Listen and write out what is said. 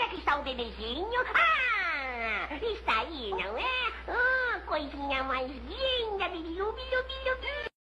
é que está o bebezinho? Ah, está aí, não é? Ah, coisinha mais linda, bilu, bilu, bilu, bilu.